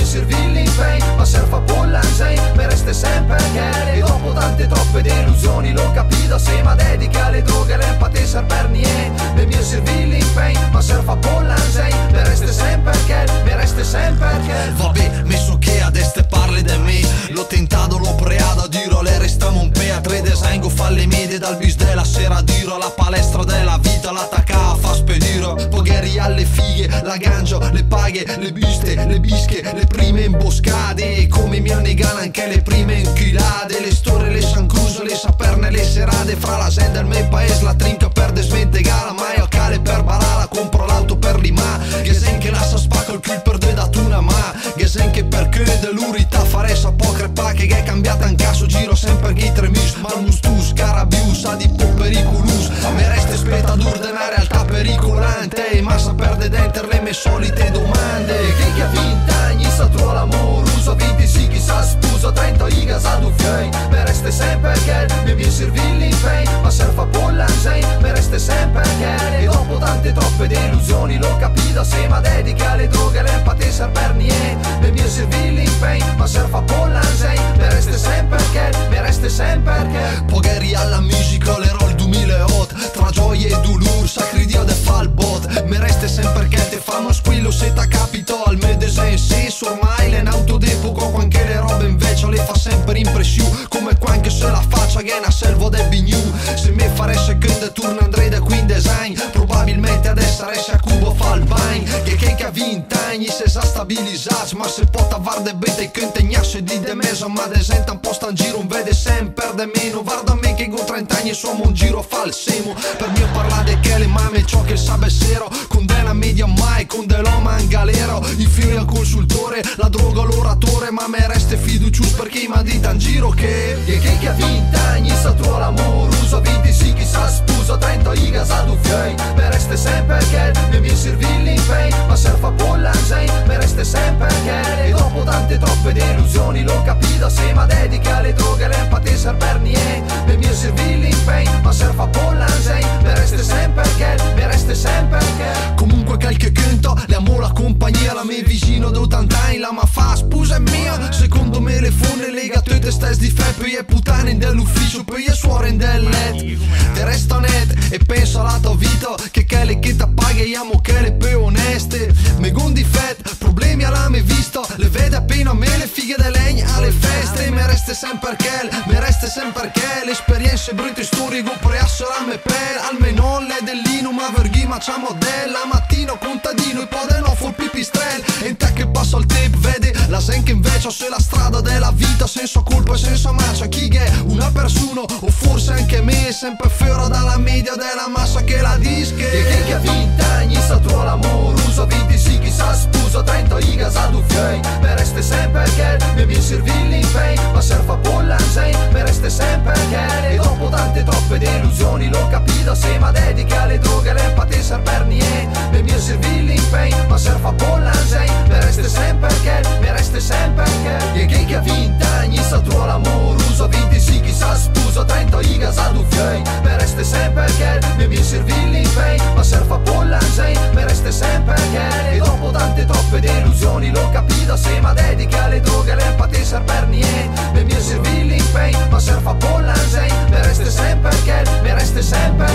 servì l'impegno, ma serve a Pollansei, mi resta sempre che. E dopo tante troppe delusioni l'ho capito, se ma dedica alle droghe l'empatia serve per niente. Mi servì l'impegno, ma serve a Pollansei, mi resta sempre che, mi resta sempre che. Vabbè, messo che adesso parli di me, l'ho tentato, l'ho preato, dirò le restiamo un pe a tre desengo, fa le medie dal bis della sera, dirò la palestra della vita, l'attacca fa spedire, pogheri alle fighe, la gangio, le paghe, le buste, le bische, le prime imboscate, come mi annegano anche le prime inchilate, le storie, le sancruse, le saperne, le serate, fra la gente del mio paese, la trinca per desmentegare, mai al cale per barala, compro l'auto per l'ima, che sen che la sa spacca il cul per due da tuna, ma che sen che perché dell'urita fare sa po' crepa, che è cambiata in caso, giro sempre che i tremis, ma il mustus, carabius, sa di po' pericolus, mi resta spetador de una realtà pericolante, ma sa perde dentro le mie solite domande, Che ha 20 anni sa trova l'amore, uso 26 chi sa sposa, 30 i casato fiei, mi resta sempre che, mi servì l'impegno, ma serve a Pollansei, mi resta sempre che. E dopo tante troppe delusioni l'ho capito, se ma dedica alle droghe l'empatia serve per niente. Mi servì l'impegno, ma serve a Pollansei, mi resta sempre che, mi resta sempre che. pogheri alla musica, l'ero il 2008, tra gioie e dolore, sacri dio de fa il bot, mi resta sempre che te famo squillo se t'ha capito al me desen senso, ormai le auto d'epoca, anche le robe invece le fa sempre impressione, come qua anche se la faccia che è una selva del bignu, se me fare seconda turno andrei da qui in design, probabilmente adesso resta a Cuba fa il bagno, che ha 20 anni se sa stabilizzarsi, ma se può t'avvar de bete che integnasse di de mesa, ma desenta un po' sta in giro, un vede sempre de meno, guarda me che con 30 anni sono un giro fa il semo, per mio parlare che le mame ciò che sa sero, con della media mai, con dell'oma in galera, i figli al consultore, la droga l'oratore, ma me resta fiducius perché mi dita in giro che ha 20 anni sa trova l'amore, uso 26 chi sa sposa, 30 i casato fiei, mi resta sempre che, mi servì l'impegno, ma serve a Pollansei, mi resta sempre che. E dopo tante troppe delusioni l'ho capito, se ma dedica alle droghe l'empatia serve per niente. Mi servì l'impegno, ma serve a Pollansei, mi resta sempre che, mi resta sempre che. comunque qualche conto, le amo la compagnia, la mia vicino d'80 anni, la ma fa spusa è mia, secondo me le fonde lega tutte stesse di fe, poi è puttane dell'ufficio, poi è suore del let, te resta net e penso alla tua vita, che le che ti paghiamo che le più oneste, me con difetto, problemi alla mia vista, le vede appena a me le fighe de legna alle feste, mi resta sempre che, mi resta sempre che, le esperienze brutte storie go preasso la me pelle, almeno le dell'ino ma verghi ma c'ha modella, mattino contadino e poi no fu il pipistrel, e te che passa il tempo vede la sen che invece se la strada della vita senza colpa e senza marcia, chi che è una persona o forse anche me, sempre fuori dalla media della massa che la dische. Che ha 20 anni sa trova l'amore, uso 26 chi sa sposa, 30 i casato fiei, mi resta sempre che, mi servì l'impegno, ma serve a Pollansei, mi resta sempre che. E dopo tante troppe delusioni l'ho capito, se ma dedica alle droghe l'empatia serve per niente. Mi servì l'impegno, ma serve a Pollansei, mi resta sempre che, mi resta sempre che. Che ha 20 anni sa trova l'amore, uso 26 chi sa sposa, 30 i casato fiei, mi resta sempre che, mi servì l'impegno, ma serve a Pollansei, mi resta sempre che. E dopo tante troppe delusioni l'ho capito, se ma dedica alle droghe l'empatia serve per niente. Mi servì l'impegno, ma serve a Pollansei, mi resta sempre che, mi resta sempre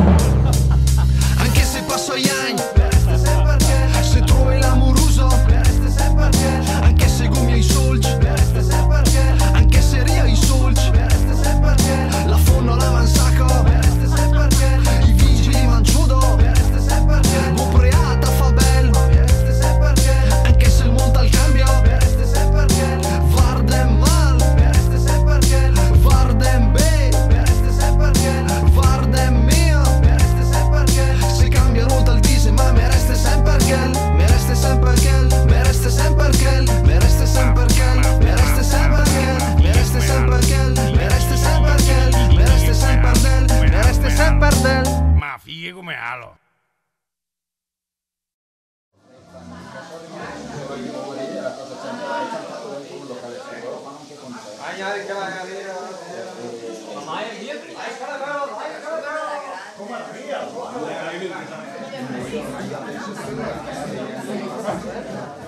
che. Anche se passo gli anni, Mi resta sempre che, se trovi l'amoroso, mi resta sempre che, anche se gumi i soldi, mi resta sempre che, anche se ria i soldi, mi resta sempre che, la fonno la mansacco, mi resta sempre che, i vigili manciudo, mi resta sempre che, ubriata fa bello, mi resta sempre che, anche se il mondo al cambio, mi resta sempre che, varden mal, mi resta sempre che, varden be, mi resta sempre che, varden mio, mi resta sempre che. se cambia ruota il dise ma mi resta sempre quel, mi resta sempre quel, mi resta sempre quel, mi resta sempre quel, mi resta sempre quel, mi resta sempre quel, mi resta sempre quel, mi resta sempre del, mi resta sempre del. Ma fighe come alo. Come la via?